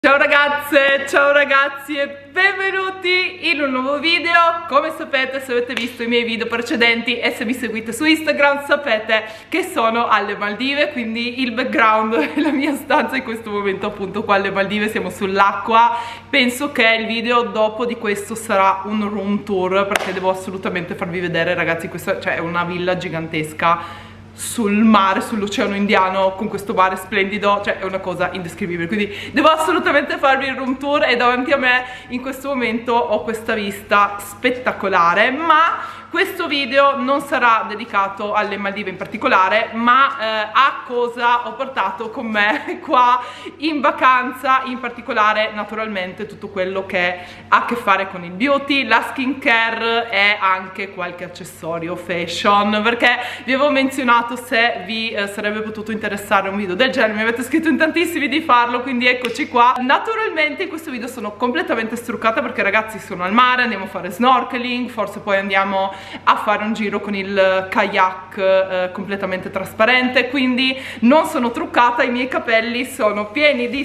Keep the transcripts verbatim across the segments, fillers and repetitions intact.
Ciao ragazze, ciao ragazzi e benvenuti in un nuovo video. Come sapete, se avete visto i miei video precedenti e se mi seguite su Instagram, sapete che sono alle Maldive, quindi il background è la mia stanza in questo momento, appunto qua alle Maldive, siamo sull'acqua. Penso che il video dopo di questo sarà un room tour, perché devo assolutamente farvi vedere, ragazzi, questa cioè, è una villa gigantesca sul mare, sull'oceano Indiano, con questo mare splendido, cioè è una cosa indescrivibile, quindi devo assolutamente farvi il room tour. E davanti a me in questo momento ho questa vista spettacolare, ma questo video non sarà dedicato alle Maldive in particolare, ma eh, a cosa ho portato con me qua in vacanza, in particolare naturalmente tutto quello che ha a che fare con il beauty, la skincare e anche qualche accessorio fashion, perché vi avevo menzionato se vi eh, sarebbe potuto interessare un video del genere, mi avete scritto in tantissimi di farlo, quindi eccoci qua. Naturalmente in questo video sono completamente struccata perché, ragazzi, sono al mare, andiamo a fare snorkeling, forse poi andiamo a fare un giro con il kayak eh, completamente trasparente, quindi non sono truccata, i miei capelli sono pieni di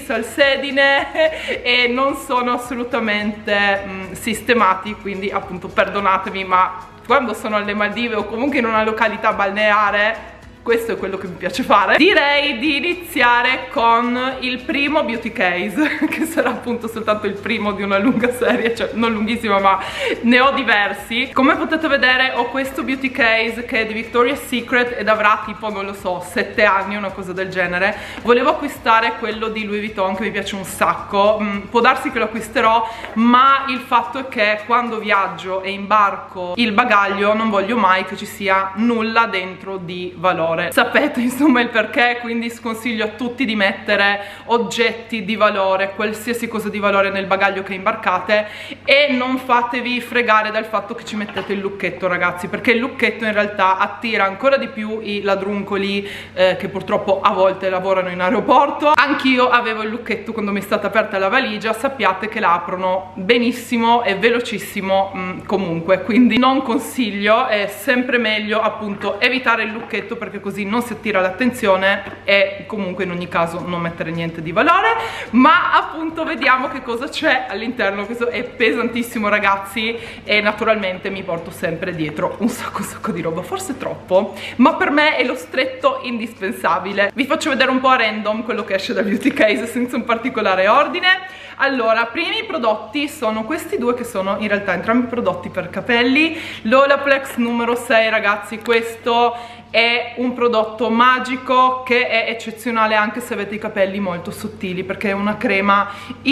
salsedine e non sono assolutamente mh, sistemati, quindi appunto perdonatemi, ma quando sono alle Maldive o comunque in una località balneare questo è quello che mi piace fare. Direi di iniziare con il primo beauty case, che sarà appunto soltanto il primo di una lunga serie, cioè non lunghissima ma ne ho diversi. Come potete vedere ho questo beauty case che è di Victoria's Secret ed avrà tipo, non lo so, sette anni, una cosa del genere. Volevo acquistare quello di Louis Vuitton che mi piace un sacco, mm, può darsi che lo acquisterò, ma il fatto è che quando viaggio e imbarco il bagaglio non voglio mai che ci sia nulla dentro di valore. Sapete insomma il perché, quindi sconsiglio a tutti di mettere oggetti di valore, qualsiasi cosa di valore nel bagaglio che imbarcate, e non fatevi fregare dal fatto che ci mettete il lucchetto, ragazzi, perché il lucchetto in realtà attira ancora di più i ladruncoli eh, che purtroppo a volte lavorano in aeroporto. Anch'io avevo il lucchetto quando mi è stata aperta la valigia, sappiate che la aprono benissimo e velocissimo mh, comunque, quindi non consiglio, è sempre meglio appunto evitare il lucchetto perché così non si attira l'attenzione e comunque in ogni caso non mettere niente di valore. Ma appunto vediamo che cosa c'è all'interno. Questo è pesantissimo, ragazzi, e naturalmente mi porto sempre dietro un sacco un sacco di roba, forse troppo, ma per me è lo stretto indispensabile. Vi faccio vedere un po' a random quello che esce dal beauty case senza un particolare ordine. Allora, primi prodotti sono questi due che sono in realtà entrambi prodotti per capelli, l'Olaplex numero sei, ragazzi. Questo è un prodotto magico che è eccezionale anche se avete i capelli molto sottili, perché è una crema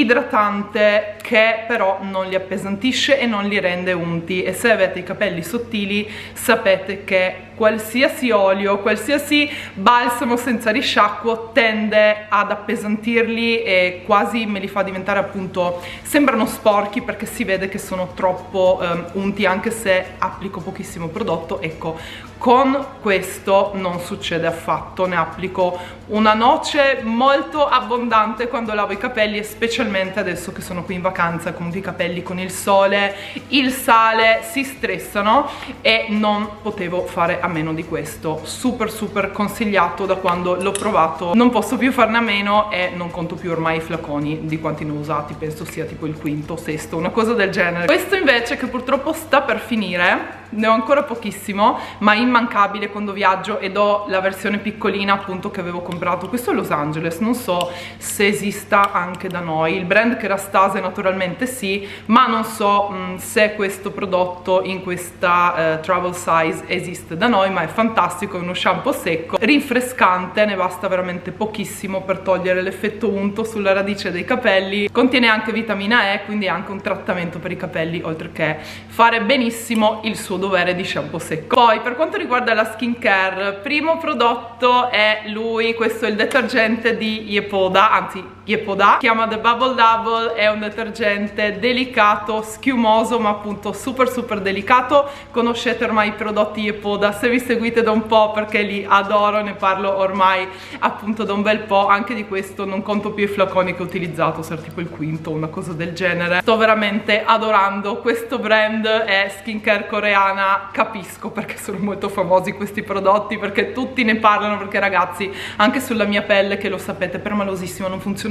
idratante che però non li appesantisce e non li rende unti, e se avete i capelli sottili sapete che qualsiasi olio, qualsiasi balsamo senza risciacquo tende ad appesantirli e quasi me li fa diventare, appunto, sembrano sporchi perché si vede che sono troppo um, unti anche se applico pochissimo prodotto. Ecco, con questo non succede affatto, ne applico una noce molto abbondante quando lavo i capelli, e specialmente adesso che sono qui in vacanza, comunque i capelli con il sole, il sale si stressano e non potevo fare a meno di questo. Super super consigliato, da quando l'ho provato non posso più farne a meno e non conto più ormai i flaconi di quanti ne ho usati, penso sia tipo il quinto, sesto, una cosa del genere. Questo invece, che purtroppo sta per finire, ne ho ancora pochissimo, ma immancabile quando viaggio, ed ho la versione piccolina appunto che avevo comprato. Questo è Los Angeles, non so se esista anche da noi, il brand Kerastase naturalmente sì, ma non so mh, se questo prodotto in questa uh, travel size esiste da noi, ma è fantastico, è uno shampoo secco, rinfrescante, ne basta veramente pochissimo per togliere l'effetto unto sulla radice dei capelli, contiene anche vitamina E, quindi è anche un trattamento per i capelli, oltre che fare benissimo il suo dovere di shampoo secco. Poi per quanto riguarda la skincare, primo prodotto è lui, questo è il detergente di Yepoda, anzi Yepoda, si chiama The Bubble Double, è un detergente delicato, schiumoso, ma appunto super super delicato. Conoscete ormai i prodotti Yepoda se vi seguite da un po', perché li adoro, ne parlo ormai appunto da un bel po'. Anche di questo non conto più i flaconi che ho utilizzato, sarà tipo il quinto, una cosa del genere. Sto veramente adorando questo brand, è skincare coreana, capisco perché sono molto famosi questi prodotti, perché tutti ne parlano, perché ragazzi anche sulla mia pelle, che lo sapete, permalosissima, non funziona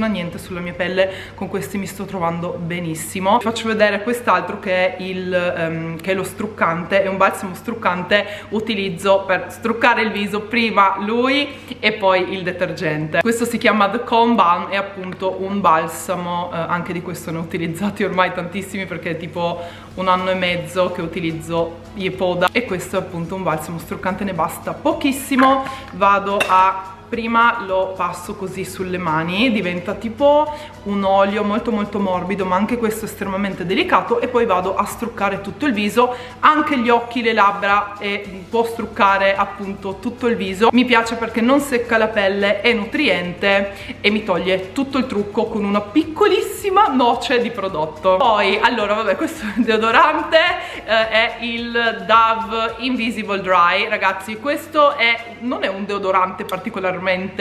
funziona niente sulla mia pelle, con questi mi sto trovando benissimo. Vi faccio vedere quest'altro che è, il, um, che è lo struccante, è un balsamo struccante, utilizzo per struccare il viso prima lui e poi il detergente. Questo si chiama The Calm Balm, è appunto un balsamo, eh, anche di questo ne ho utilizzati ormai tantissimi perché è tipo un anno e mezzo che utilizzo Yepoda, e questo è appunto un balsamo struccante, ne basta pochissimo. Vado a prima lo passo così sulle mani, diventa tipo un olio molto molto morbido, ma anche questo è estremamente delicato, e poi vado a struccare tutto il viso, anche gli occhi, le labbra, e può struccare appunto tutto il viso. Mi piace perché non secca la pelle, è nutriente e mi toglie tutto il trucco con una piccolissima noce di prodotto. Poi allora vabbè, questo deodorante eh, è il Dove Invisible Dry. Ragazzi, questo è, non è un deodorante particolarmente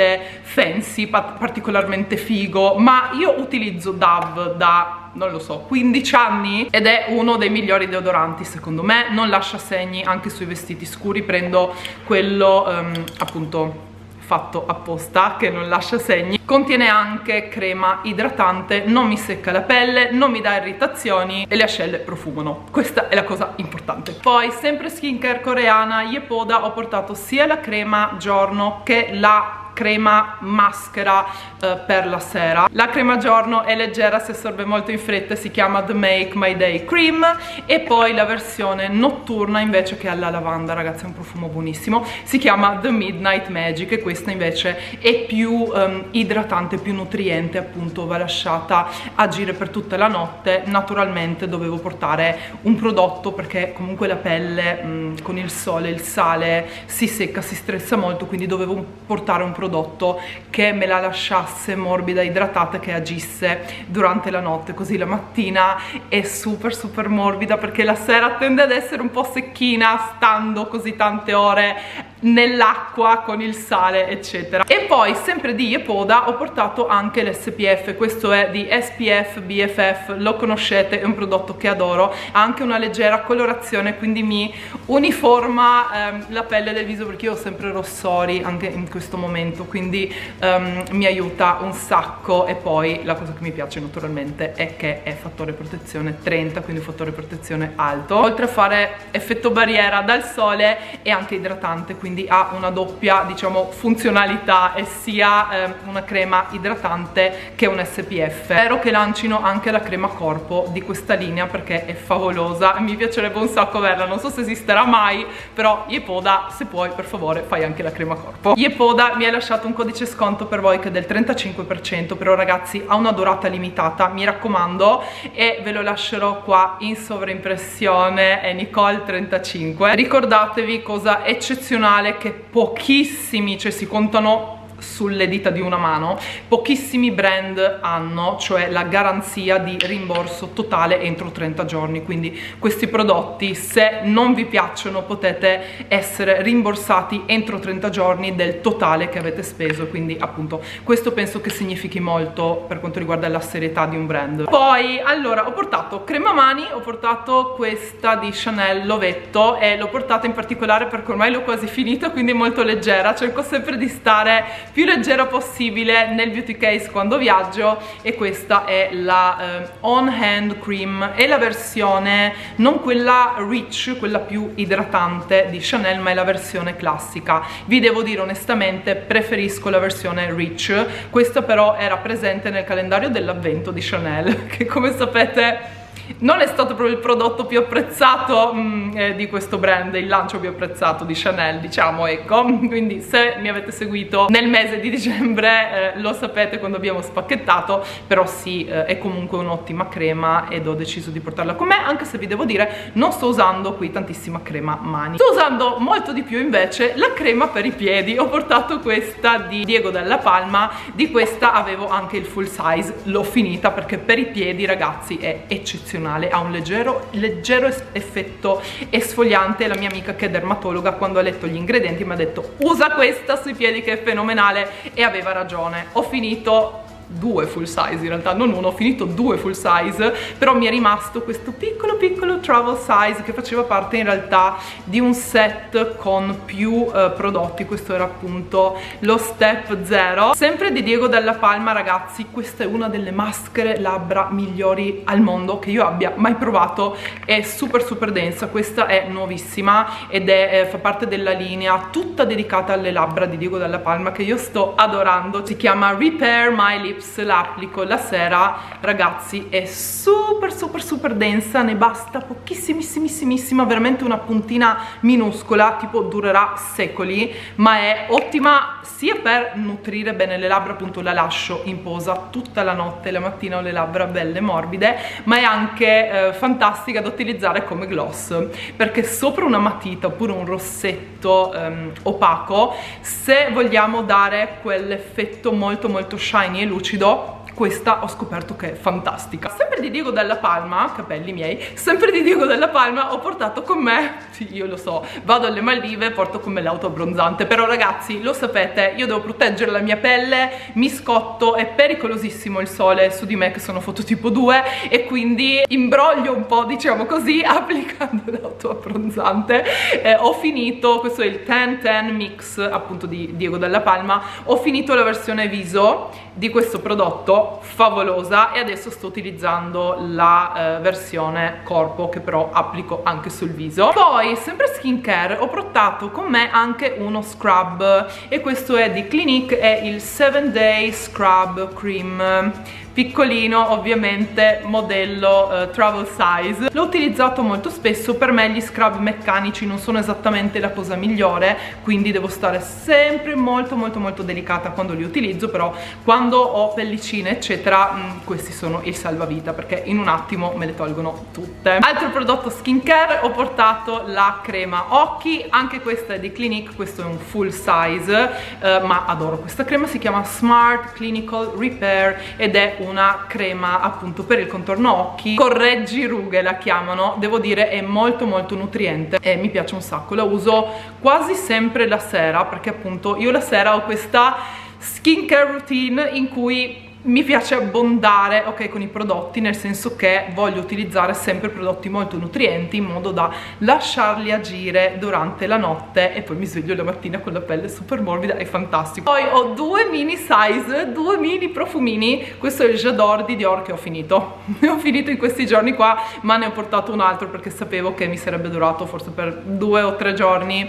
fancy, particolarmente figo, ma io utilizzo Dove da, non lo so, quindici anni ed è uno dei migliori deodoranti secondo me, non lascia segni anche sui vestiti scuri. Prendo quello um, appunto fatto apposta che non lascia segni, contiene anche crema idratante, non mi secca la pelle, non mi dà irritazioni e le ascelle profumano, questa è la cosa importante. Poi sempre skincare coreana, Yepoda, ho portato sia la crema giorno che la crema maschera eh, per la sera. La crema giorno è leggera, si assorbe molto in fretta, si chiama The Make My Day Cream, e poi la versione notturna invece, che è alla lavanda, ragazzi, è un profumo buonissimo, si chiama The Midnight Magic, e questa invece è più um, idratante, più nutriente, appunto va lasciata agire per tutta la notte. Naturalmente dovevo portare un prodotto perché comunque la pelle mh, con il sole, il sale si secca, si stressa molto, quindi dovevo portare un prodotto prodotto che me la lasciasse morbida, idratata, che agisse durante la notte, così la mattina è super super morbida, perché la sera tende ad essere un po' secchina stando così tante ore nell'acqua con il sale eccetera. E poi sempre di Yepoda ho portato anche l'S P F, questo è di S P F B F F, lo conoscete, è un prodotto che adoro, ha anche una leggera colorazione, quindi mi uniforma ehm, la pelle del viso, perché io ho sempre rossori anche in questo momento, quindi ehm, mi aiuta un sacco. E poi la cosa che mi piace naturalmente è che è fattore protezione trenta, quindi fattore protezione alto, oltre a fare effetto barriera dal sole è anche idratante, quindi ha una doppia, diciamo, funzionalità, e sia eh, una crema idratante che un S P F. Spero che lancino anche la crema corpo di questa linea perché è favolosa e mi piacerebbe un sacco averla, non so se esisterà mai, però Yepoda, se puoi per favore fai anche la crema corpo. Yepoda mi ha lasciato un codice sconto per voi che è del trentacinque per cento, però ragazzi ha una durata limitata, mi raccomando, e ve lo lascerò qua in sovraimpressione, è Nicole trentacinque. Ricordatevi, cosa eccezionale, che pochissimi, cioè si contano sulle dita di una mano, pochissimi brand hanno, cioè la garanzia di rimborso totale entro trenta giorni, quindi questi prodotti, se non vi piacciono, potete essere rimborsati entro trenta giorni del totale che avete speso, quindi appunto questo penso che significhi molto per quanto riguarda la serietà di un brand. Poi allora ho portato crema mani, ho portato questa di Chanel l'ovetto, e l'ho portata in particolare perché ormai l'ho quasi finita, quindi è molto leggera, cerco sempre di stare più leggera possibile nel beauty case quando viaggio, e questa è la eh, On Hand Cream, è la versione non quella rich, quella più idratante di Chanel, ma è la versione classica. Vi devo dire onestamente preferisco la versione rich, questa però era presente nel calendario dell'avvento di Chanel, che come sapete non è stato proprio il prodotto più apprezzato mh, eh, di questo brand, il lancio più apprezzato di Chanel, diciamo, ecco. Quindi se mi avete seguito nel mese di dicembre eh, lo sapete quando abbiamo spacchettato, però sì, eh, è comunque un'ottima crema ed ho deciso di portarla con me, anche se vi devo dire non sto usando qui tantissima crema mani, sto usando molto di più invece la crema per i piedi. Ho portato questa di Diego Della Palma, di questa avevo anche il full size, l'ho finita perché per i piedi ragazzi è eccezionale, ha un leggero, leggero effetto esfoliante. La mia amica che è dermatologa, quando ha letto gli ingredienti mi ha detto usa questa sui piedi che è fenomenale, e aveva ragione. Ho finito due full size, in realtà non uno, ho finito due full size, però mi è rimasto questo piccolo piccolo travel size che faceva parte in realtà di un set con più eh, prodotti. Questo era appunto lo Step Zero, sempre di Diego Della Palma. Ragazzi, questa è una delle maschere labbra migliori al mondo che io abbia mai provato, è super super densa, questa è nuovissima ed è eh, fa parte della linea tutta dedicata alle labbra di Diego Della Palma che io sto adorando. Si chiama Repair My Lips, la applico la sera. Ragazzi, è super super super densa, ne basta pochissimissimissima, veramente una puntina minuscola, tipo durerà secoli, ma è ottima sia per nutrire bene le labbra, appunto la lascio in posa tutta la notte, la mattina ho le labbra belle morbide, ma è anche eh, fantastica da utilizzare come gloss, perché sopra una matita oppure un rossetto ehm, opaco, se vogliamo dare quell'effetto molto molto shiny e lucido, questa ho scoperto che è fantastica. Sempre di Diego Della Palma, capelli miei, sempre di Diego Della Palma ho portato con me, sì io lo so, vado alle Maldive, porto con me l'auto abbronzante, però ragazzi lo sapete, io devo proteggere la mia pelle, mi scotto, è pericolosissimo il sole su di me che sono fototipo due e quindi imbroglio un po', diciamo così, applicando l'auto abbronzante. Eh, ho finito, questo è il ten ten Mix appunto di Diego Della Palma, ho finito la versione viso di questo prodotto, favolosa, e adesso sto utilizzando la eh, versione corpo che però applico anche sul viso. Poi sempre skincare ho portato con me anche uno scrub e questo è di Clinique, è il seven day Scrub Cream, piccolino ovviamente, modello uh, travel size. L'ho utilizzato molto spesso, per me gli scrub meccanici non sono esattamente la cosa migliore, quindi devo stare sempre molto molto molto delicata quando li utilizzo, però quando ho pellicine eccetera mh, questi sono il salvavita perché in un attimo me le tolgono tutte. Altro prodotto skincare, ho portato la crema occhi, anche questa è di Clinique, questo è un full size, eh, ma adoro questa crema, si chiama Smart Clinical Repair ed è una crema appunto per il contorno occhi, correggi rughe la chiamano, devo dire è molto molto nutriente e mi piace un sacco, la uso quasi sempre la sera perché appunto io la sera ho questa skincare routine in cui mi piace abbondare, ok, con i prodotti, nel senso che voglio utilizzare sempre prodotti molto nutrienti in modo da lasciarli agire durante la notte e poi mi sveglio la mattina con la pelle super morbida, è fantastico. Poi ho due mini size, due mini profumini, questo è il J'adore di Dior che ho finito, ne ho finito in questi giorni qua, ma ne ho portato un altro perché sapevo che mi sarebbe durato forse per due o tre giorni.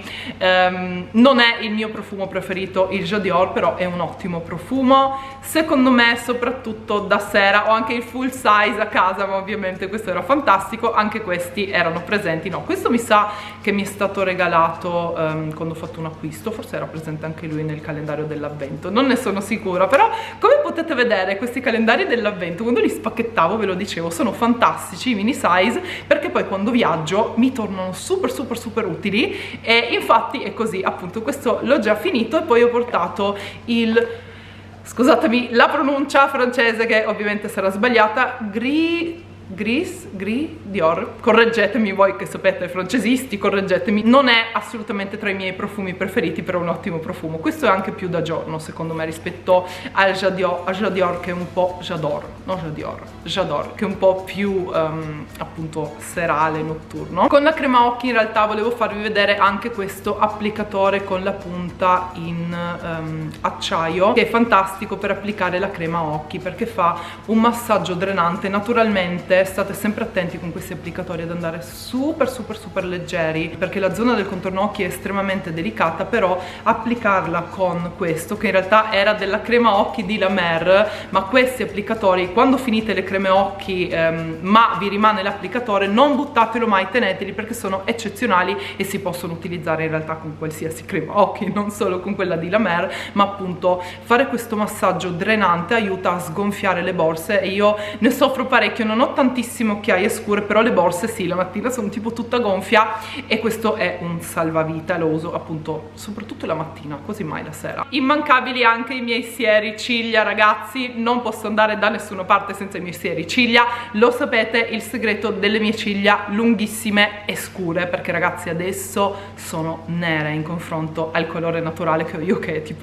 Um, non è il mio profumo preferito il J'adore, però è un ottimo profumo, secondo me soprattutto da sera. Ho anche il full size a casa, ma ovviamente questo era fantastico, anche questi erano presenti. No, questo mi sa che mi è stato regalato um, quando ho fatto un acquisto, forse era presente anche lui nel calendario dell'avvento, non ne sono sicura, però come potete vedere questi calendari dell'avvento quando li spacchettavo, ve lo dicevo, sono fantastici i mini size perché poi quando viaggio mi tornano super super super utili e infatti è così, appunto questo l'ho già finito e poi ho portato il, scusatemi la pronuncia francese che ovviamente sarà sbagliata, Gris, Gris, Gris Dior, correggetemi voi che sapete francesisti, correggetemi, non è assolutamente tra i miei profumi preferiti, però è un ottimo profumo. Questo è anche più da giorno secondo me rispetto al J'adore, J'adore che è un po' J'adore, no J'adore, J'adore che è un po' più um, appunto serale, notturno. Con la crema occhi in realtà volevo farvi vedere anche questo applicatore con la punta in um, acciaio che è fantastico per applicare la crema occhi perché fa un massaggio drenante. Naturalmente state sempre attenti con questi applicatori ad andare super super super leggeri perché la zona del contorno occhi è estremamente delicata, però applicarla con questo che in realtà era della crema occhi di La Mer, ma questi applicatori quando finite le creme occhi ehm, ma vi rimane l'applicatore, non buttatelo mai, teneteli perché sono eccezionali e si possono utilizzare in realtà con qualsiasi crema occhi, non solo con quella di La Mer, ma appunto fare questo massaggio drenante aiuta a sgonfiare le borse e io ne soffro parecchio, non ho tantissime occhiaie scure, però le borse sì, la mattina sono tipo tutta gonfia e questo è un salvavita, lo uso appunto soprattutto la mattina, quasi mai la sera. Immancabili anche i miei sieri ciglia, ragazzi, non posso andare da nessuna parte senza i miei sieri ciglia, lo sapete il segreto delle mie ciglia lunghissime e scure, perché ragazzi adesso sono nere in confronto al colore naturale che ho io che è tipo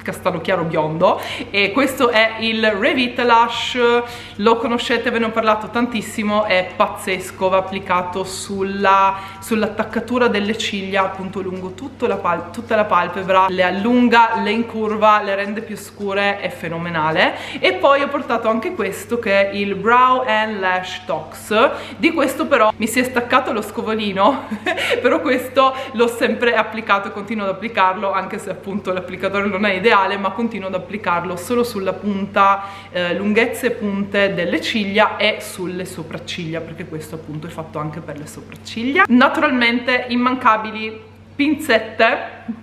castano chiaro biondo, e questo è il Revitalash. Lo conoscete, ve ne ho parlato tantissimo, è pazzesco, va applicato sulla sull'attaccatura delle ciglia, appunto lungo tutta la, pal tutta la palpebra, le allunga, le incurva, le rende più scure, è fenomenale. E poi ho portato anche questo che è il Brow and Lash Tox. Di questo però mi si è staccato lo scovolino però questo l'ho sempre applicato e continuo ad applicarlo, anche se appunto l'applicatore non è ideale, ma continuo ad applicarlo solo sulla punta, eh, lunghezze e punte delle ciglia e sulle sopracciglia, perché questo appunto è fatto anche per le sopracciglia. Naturalmente immancabili pinzette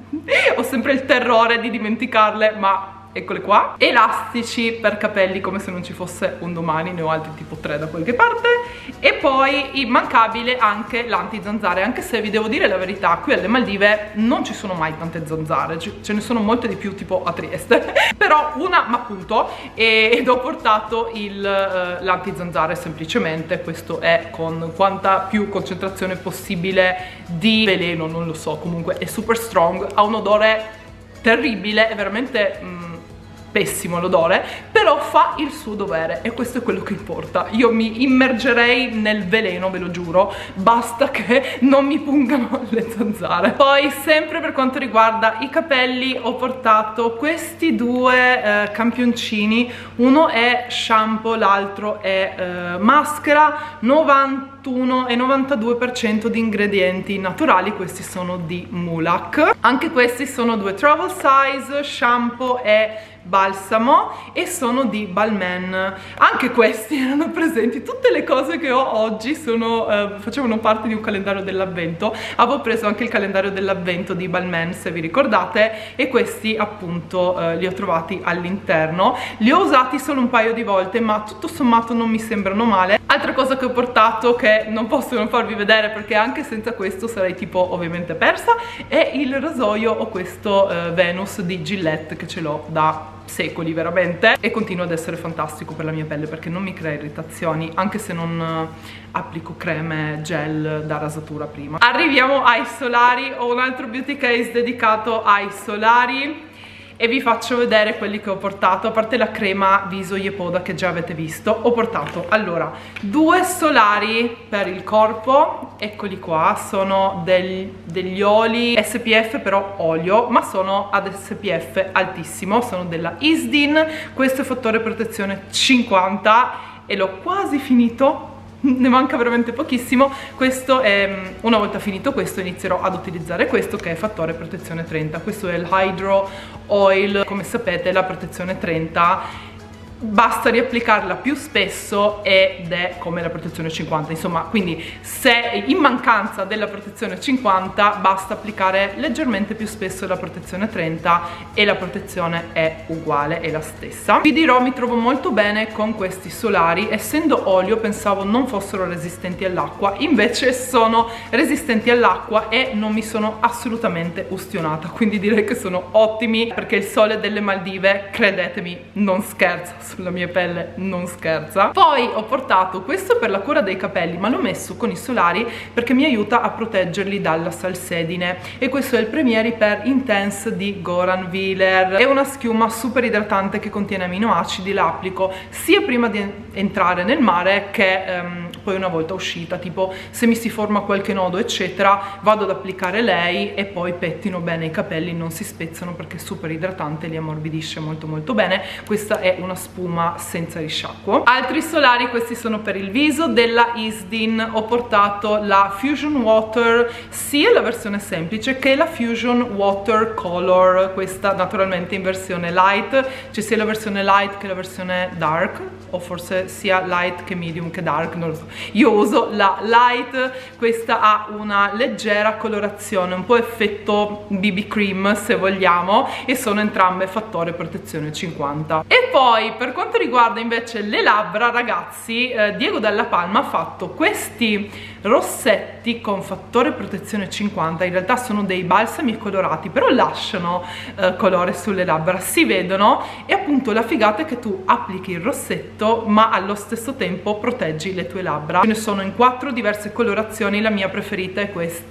ho sempre il terrore di dimenticarle, ma eccole qua. Elastici per capelli, come se non ci fosse un domani, ne ho altri tipo tre da qualche parte. E poi immancabile anche l'anti-zanzare, anche se vi devo dire la verità, qui alle Maldive non ci sono mai tante zanzare, ce ne sono molte di più tipo a Trieste però una m'ha appunto, ed ho portato uh, l'anti-zanzare semplicemente. Questo è con quanta più concentrazione possibile di veleno, non lo so, comunque è super strong, ha un odore terribile, è veramente mm, pessimo l'odore, però fa il suo dovere e questo è quello che importa. Io mi immergerei nel veleno, ve lo giuro, basta che non mi pungano le zanzare. Poi sempre per quanto riguarda i capelli ho portato questi due eh, campioncini, uno è shampoo, l'altro è eh, maschera, novantuno e novantadue per cento di ingredienti naturali, questi sono di Mulac. Anche questi sono due travel size, shampoo e balsamo, e sono di Balmain. Anche questi erano presenti, tutte le cose che ho oggi sono, eh, facevano parte di un calendario dell'avvento. Avevo preso anche il calendario dell'avvento di Balmain, se vi ricordate, e questi appunto eh, li ho trovati all'interno. Li ho usati solo un paio di volte, ma tutto sommato non mi sembrano male. Altra cosa che ho portato, che non posso non farvi vedere perché anche senza questo sarei tipo ovviamente persa, è il rasoio. Ho questo eh, Venus di Gillette che ce l'ho da secoli veramente, e continua ad essere fantastico per la mia pelle perché non mi crea irritazioni, anche se non applico creme gel da rasatura prima. Arriviamo ai solari. Ho un altro beauty case dedicato ai solari e vi faccio vedere quelli che ho portato. A parte la crema viso Yepoda che già avete visto, ho portato allora due solari per il corpo, eccoli qua, sono del, degli oli S P F, però olio, ma sono ad S P F altissimo, sono della Isdin. Questo è fattore protezione cinquanta e l'ho quasi finito, ne manca veramente pochissimo. Questo è, una volta finito questo inizierò ad utilizzare questo che è fattore protezione trenta. Questo è il Hydro Oil. Come sapete la protezione trenta basta riapplicarla più spesso ed è come la protezione cinquanta, insomma, quindi se in mancanza della protezione cinquanta basta applicare leggermente più spesso la protezione trenta e la protezione è uguale, è la stessa. Vi dirò, mi trovo molto bene con questi solari. Essendo olio pensavo non fossero resistenti all'acqua, invece sono resistenti all'acqua e non mi sono assolutamente ustionata, quindi direi che sono ottimi perché il sole delle Maldive, credetemi, non scherza sulla mia pelle, non scherza. Poi ho portato questo per la cura dei capelli, ma l'ho messo con i solari perché mi aiuta a proteggerli dalla salsedine, e questo è il Premier Repair Intense di Goran Wheeler. È una schiuma super idratante che contiene aminoacidi, la applico sia prima di entrare nel mare che um, poi una volta uscita, tipo se mi si forma qualche nodo eccetera vado ad applicare lei e poi pettino bene i capelli, non si spezzano perché è super idratante, li ammorbidisce molto molto bene. Questa è una spuma senza risciacquo. Altri solari, questi sono per il viso della Isdin. Ho portato la Fusion Water, sia la versione semplice che la Fusion Water Color, questa naturalmente in versione light, c'è sia la versione light che la versione dark, o forse sia light che medium che dark, non lo so. Io uso la light, questa ha una leggera colorazione, un po' effetto B B cream se vogliamo, e sono entrambe fattore protezione cinquanta. E poi per quanto riguarda invece le labbra, ragazzi, eh, Diego Della Palma ha fatto questi rossetti con fattore protezione cinquanta. In realtà sono dei balsami colorati, però lasciano eh, colore sulle labbra, si vedono, e appunto la figata è che tu applichi il rossetto ma allo stesso tempo proteggi le tue labbra. Ce ne sono in quattro diverse colorazioni, la mia preferita è questa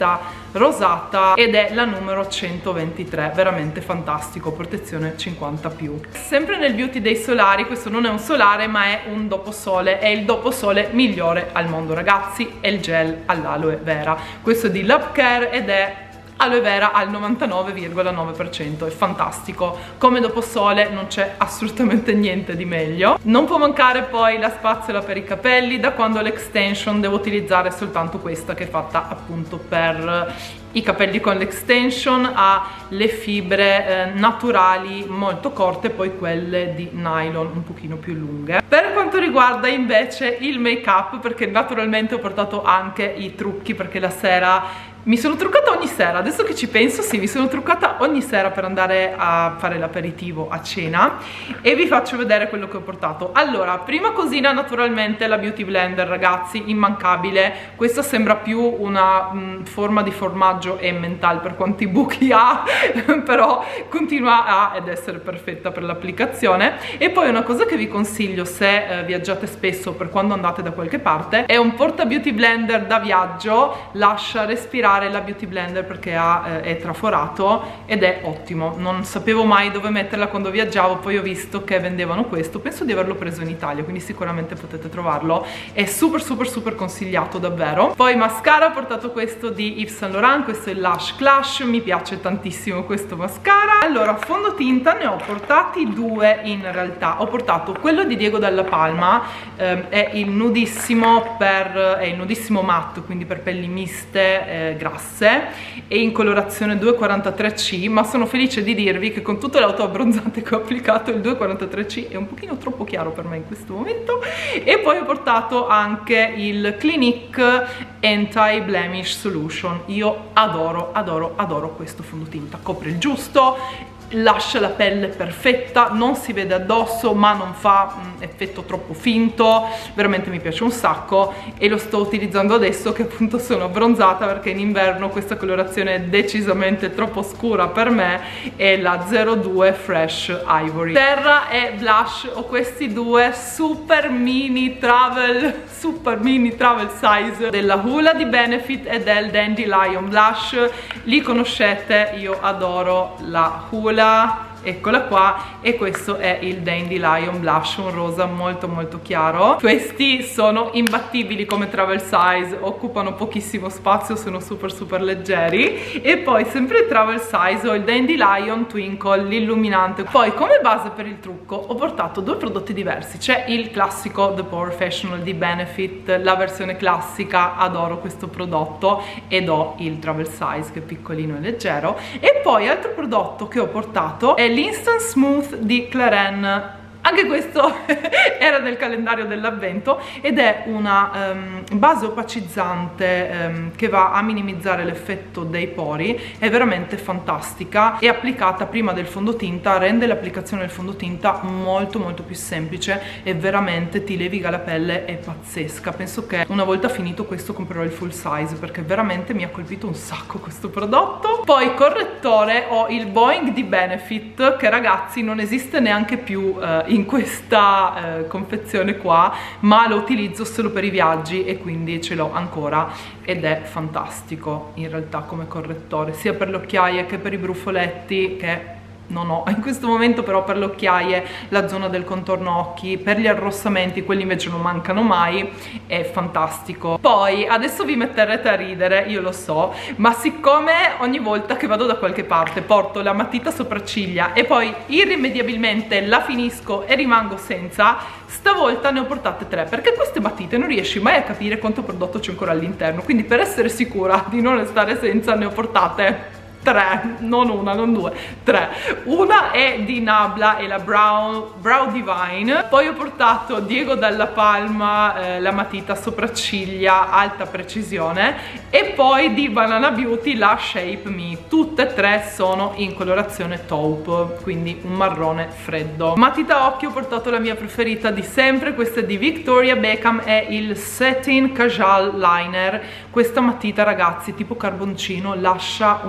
rosata ed è la numero centoventitré, veramente fantastico, protezione cinquanta più. Sempre nel beauty dei solari, questo non è un solare ma è un doposole, è il doposole migliore al mondo ragazzi, è il gel all'aloe vera. Questo è di Love Care ed è aloe vera al novantanove virgola nove per cento, è fantastico. Come doposole non c'è assolutamente niente di meglio. Non può mancare poi la spazzola per i capelli, da quando ho l'extension devo utilizzare soltanto questa che è fatta appunto per i capelli con l'extension, ha le fibre eh, naturali molto corte, poi quelle di nylon un pochino più lunghe. Per quanto riguarda invece il make up, perché naturalmente ho portato anche i trucchi, perché la sera mi sono truccata ogni sera, adesso che ci penso sì, mi sono truccata ogni sera per andare a fare l'aperitivo a cena e vi faccio vedere quello che ho portato. Allora, prima cosina naturalmente la Beauty Blender ragazzi, immancabile. Questa sembra più una mh, forma di formaggio Emmental per quanti buchi ha però continua a ed essere perfetta per l'applicazione. E poi una cosa che vi consiglio se eh, viaggiate spesso, per quando andate da qualche parte, è un porta Beauty Blender da viaggio, lascia respirare la Beauty Blender perché ha, eh, è traforato ed è ottimo. Non sapevo mai dove metterla quando viaggiavo, poi ho visto che vendevano questo, penso di averlo preso in Italia, quindi sicuramente potete trovarlo, è super super super consigliato davvero. Poi mascara, ho portato questo di Yves Saint Laurent, questo è il Lash Clash, mi piace tantissimo questo mascara. Allora, fondotinta ne ho portati due in realtà, ho portato quello di Diego Dalla Palma, ehm, è il nudissimo per, è il nudissimo matte, quindi per pelli miste, eh, grasse, e in colorazione due quarantatré C, ma sono felice di dirvi che con tutte le auto abbronzate che ho applicato il due quarantatré C è un pochino troppo chiaro per me in questo momento. E poi ho portato anche il Clinique Anti Blemish Solution, io adoro adoro adoro questo fondotinta, copre il giusto, lascia la pelle perfetta, non si vede addosso ma non fa mh, effetto troppo finto, veramente mi piace un sacco e lo sto utilizzando adesso che appunto sono abbronzata, perché in inverno questa colorazione è decisamente troppo scura per me, è la zero due Fresh Ivory. Terra e blush, ho questi due super mini travel super mini travel size della Hoola di Benefit e del Dandelion Blush, li conoscete, io adoro la Hoola, eccola qua, e questo è il Dandelion Blush, un rosa molto molto chiaro. Questi sono imbattibili come travel size, occupano pochissimo spazio, sono super super leggeri. E poi sempre travel size ho il Dandelion Twinkle, l'illuminante. Poi come base per il trucco ho portato due prodotti diversi, c'è il classico The Porefessional di Benefit, la versione classica, adoro questo prodotto, ed ho il travel size che è piccolino e leggero. E poi altro prodotto che ho portato è l'Instant Smooth di Clarins. Anche questo era nel calendario dell'avvento ed è una um, base opacizzante um, che va a minimizzare l'effetto dei pori, è veramente fantastica, è applicata prima del fondotinta, rende l'applicazione del fondotinta molto molto più semplice e veramente ti leviga la pelle, è pazzesca. Penso che una volta finito questo comprerò il full size perché veramente mi ha colpito un sacco questo prodotto. Poi correttore, ho il Boing di Benefit che ragazzi non esiste neanche più uh, in questa eh, confezione qua, ma lo utilizzo solo per i viaggi e quindi ce l'ho ancora ed è fantastico in realtà come correttore, sia per le occhiaie che per i brufoletti, che non ho in questo momento, però per le occhiaie, la zona del contorno occhi, per gli arrossamenti, quelli invece non mancano mai, è fantastico. Poi adesso vi metterete a ridere, io lo so, ma siccome ogni volta che vado da qualche parte porto la matita sopracciglia e poi irrimediabilmente la finisco e rimango senza, stavolta ne ho portate tre, perché queste matite non riesci mai a capire quanto prodotto c'è ancora all'interno, quindi per essere sicura di non restare senza ne ho portate tre, non una, non due, tre. Una è di Nabla e la Brow, Brow Divine. Poi ho portato Diego Dalla Palma, eh, la matita sopracciglia alta precisione, e poi di Banana Beauty la Shape Me. Tutte e tre sono in colorazione taupe, quindi un marrone freddo. Matita occhio ho portato la mia preferita di sempre, questa è di Victoria Beckham, è il Satin Casual Liner. Questa matita ragazzi tipo carboncino, lascia una linea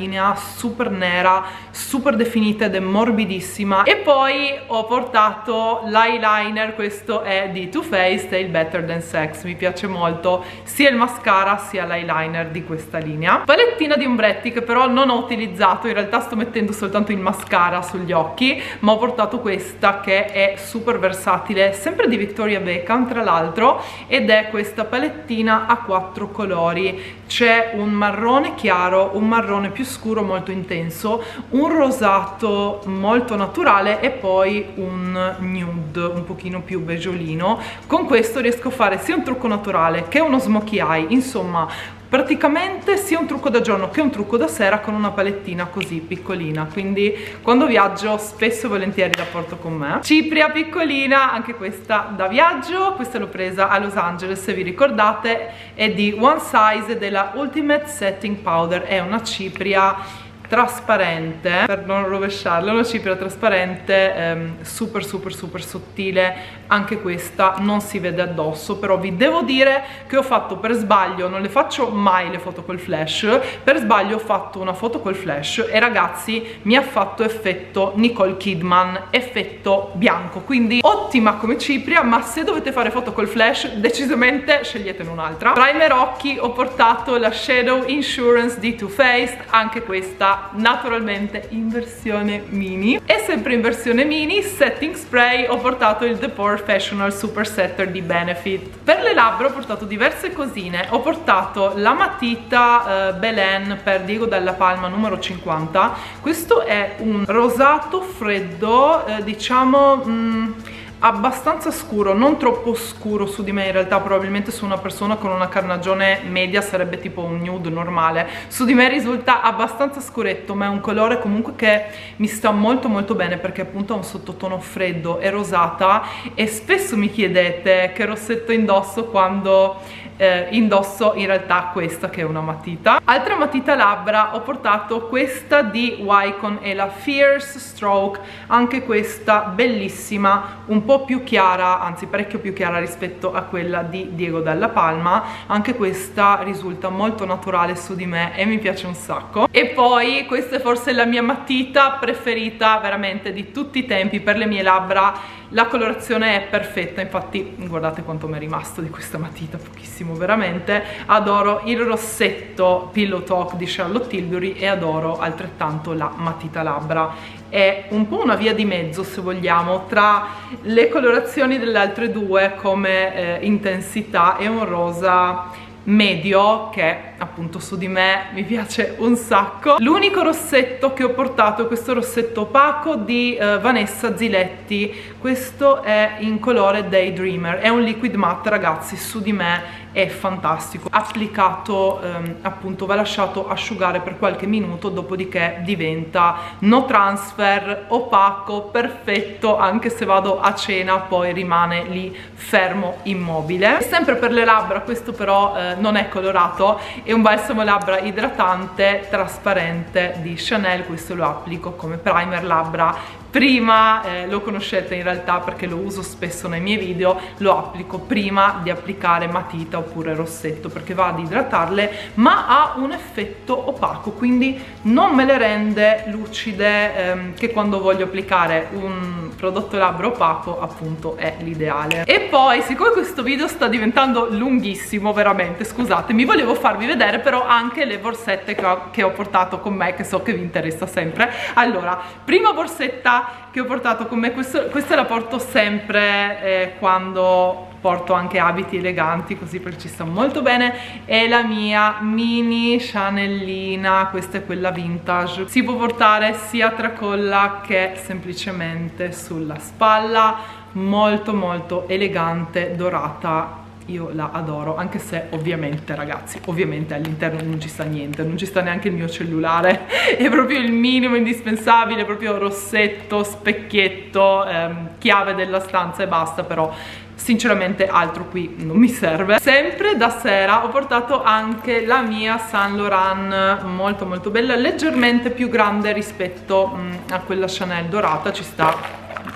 linea super nera, super definita ed è morbidissima. E poi ho portato l'eyeliner, questo è di Too Faced, è il Better Than Sex, mi piace molto sia il mascara sia l'eyeliner di questa linea. Palettina di ombretti che però non ho utilizzato, in realtà sto mettendo soltanto il mascara sugli occhi, ma ho portato questa che è super versatile, sempre di Victoria Beckham tra l'altro, ed è questa palettina a quattro colori. C'è un marrone chiaro, un marrone più scuro molto intenso, un rosato molto naturale e poi un nude un pochino più beggiolino. Con questo riesco a fare sia un trucco naturale che uno smokey eye, insomma praticamente sia un trucco da giorno che un trucco da sera con una palettina così piccolina, quindi quando viaggio spesso e volentieri la porto con me. Cipria piccolina, anche questa da viaggio, questa l'ho presa a Los Angeles, se vi ricordate, è di One Size, della Ultimate Setting Powder, è una cipria trasparente, per non rovesciarla, una cipria trasparente ehm, super super super sottile. Anche questa non si vede addosso, però vi devo dire che ho fatto per sbaglio, non le faccio mai le foto col flash, per sbaglio ho fatto una foto col flash e ragazzi mi ha fatto effetto Nicole Kidman, effetto bianco, quindi ottima come cipria, ma se dovete fare foto col flash decisamente sceglietene un'altra. Primer occhi ho portato la Shadow Insurance di Too Faced, anche questa naturalmente in versione mini. E sempre in versione mini, setting spray, ho portato il The Professional Super Setter di Benefit. Per le labbra ho portato diverse cosine, ho portato la matita uh, Belen per Diego Della Palma numero cinquanta. Questo è un rosato freddo, eh, diciamo mh, abbastanza scuro, non troppo scuro su di me, in realtà probabilmente su una persona con una carnagione media sarebbe tipo un nude normale, su di me risulta abbastanza scuretto, ma è un colore comunque che mi sta molto molto bene perché appunto ha un sottotono freddo e rosata. E spesso mi chiedete che rossetto indosso quando eh, indosso in realtà questa che è una matita. Altra matita labbra, ho portato questa di Wycon, è la Fierce Stroke, anche questa bellissima, un po' più chiara, anzi parecchio più chiara rispetto a quella di Diego Della Palma. Anche questa risulta molto naturale su di me e mi piace un sacco. E poi questa è forse la mia matita preferita veramente di tutti i tempi per le mie labbra. La colorazione è perfetta, infatti guardate quanto mi è rimasto di questa matita, pochissimo veramente. Adoro il rossetto Pillow Talk di Charlotte Tilbury e adoro altrettanto la matita labbra. È un po' una via di mezzo, se vogliamo, tra le colorazioni delle altre due come eh, intensità e un rosa medio che appunto su di me mi piace un sacco. L'unico rossetto che ho portato è questo rossetto opaco di uh, Vanessa Ziletti, questo è in colore Daydreamer, è un liquid matte ragazzi, su di me è fantastico, applicato um, appunto va lasciato asciugare per qualche minuto, dopodiché diventa no transfer, opaco, perfetto, anche se vado a cena poi rimane lì fermo, immobile. E sempre per le labbra, questo però eh, non è colorato, è un balsamo labbra idratante trasparente di Chanel, questo lo applico come primer labbra. Prima eh, lo conoscete in realtà perché lo uso spesso nei miei video, lo applico prima di applicare matita oppure rossetto perché va ad idratarle, ma ha un effetto opaco, quindi non me le rende lucide, ehm, che quando voglio applicare un prodotto labbra opaco appunto è l'ideale. E poi, siccome questo video sta diventando lunghissimo veramente, scusatemi, volevo farvi vedere però anche le borsette che ho, che ho portato con me, che so che vi interessa sempre. Allora, prima borsetta che ho portato con me, questo, questa la porto sempre eh, quando porto anche abiti eleganti, così perché ci sta molto bene, è la mia mini Chanelina, questa è quella vintage, si può portare sia tracolla che semplicemente sulla spalla, molto molto elegante, dorata. Io la adoro, anche se ovviamente ragazzi, ovviamente all'interno non ci sta niente, non ci sta neanche il mio cellulare, è proprio il minimo indispensabile, proprio rossetto, specchietto, ehm, chiave della stanza e basta, però sinceramente altro qui non mi serve. Sempre da sera ho portato anche la mia Saint Laurent, molto molto bella, leggermente più grande rispetto mh, a quella Chanel dorata, ci sta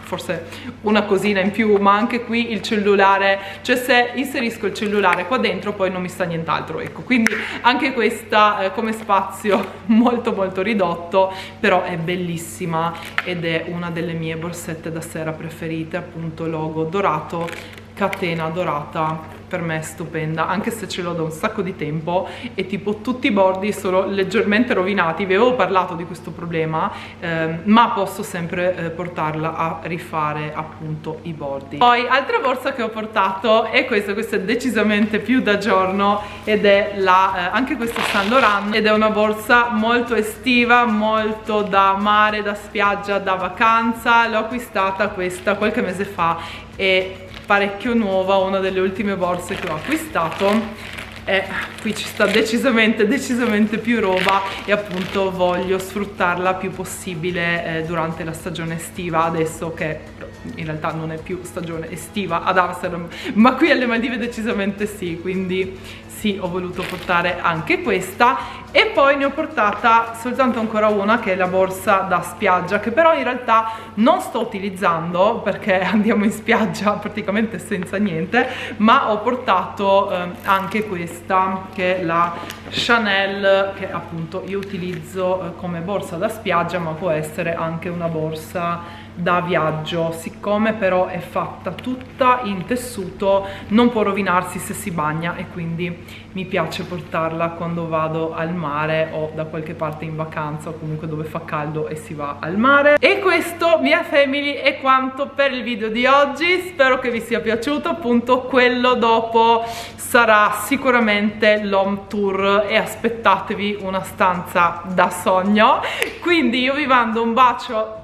forse una cosina in più, ma anche qui il cellulare, cioè se inserisco il cellulare qua dentro poi non mi sta nient'altro, ecco, quindi anche questa eh, come spazio molto molto ridotto, però è bellissima ed è una delle mie borsette da sera preferite, appunto logo dorato, catena dorata, per me è stupenda, anche se ce l'ho da un sacco di tempo e tipo tutti i bordi sono leggermente rovinati. Vi avevo parlato di questo problema, eh, ma posso sempre eh, portarla a rifare appunto i bordi. Poi altra borsa che ho portato è questa, questa è decisamente più da giorno ed è la, eh, anche questa Saint Laurent, ed è una borsa molto estiva, molto da mare, da spiaggia, da vacanza. L'ho acquistata questa qualche mese fa e parecchio nuova, una delle ultime borse che ho acquistato, e qui ci sta decisamente decisamente più roba e appunto voglio sfruttarla più possibile eh, durante la stagione estiva, adesso che in realtà non è più stagione estiva ad Amsterdam, ma qui alle Maldive decisamente sì, quindi sì, ho voluto portare anche questa. E poi ne ho portata soltanto ancora una, che è la borsa da spiaggia, che però in realtà non sto utilizzando perché andiamo in spiaggia praticamente senza niente, ma ho portato eh, anche questa, che è la Chanel, che appunto io utilizzo eh, come borsa da spiaggia, ma può essere anche una borsa da viaggio. Siccome però è fatta tutta in tessuto non può rovinarsi se si bagna e quindi mi piace portarla quando vado al mare o da qualche parte in vacanza o comunque dove fa caldo e si va al mare. E questo, mia family, è quanto per il video di oggi. Spero che vi sia piaciuto. Appunto quello dopo sarà sicuramente l'home tour e aspettatevi una stanza da sogno. Quindi io vi mando un bacio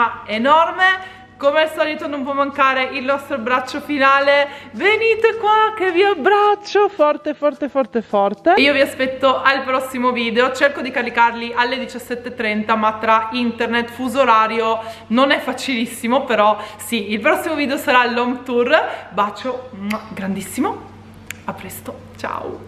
enorme. Come al solito non può mancare il nostro abbraccio finale. Venite qua che vi abbraccio forte forte forte forte. Io vi aspetto al prossimo video. Cerco di caricarli alle diciassette e trenta, ma tra internet, fuso orario non è facilissimo. Però sì, il prossimo video sarà l'home tour. Bacio grandissimo. A presto, ciao.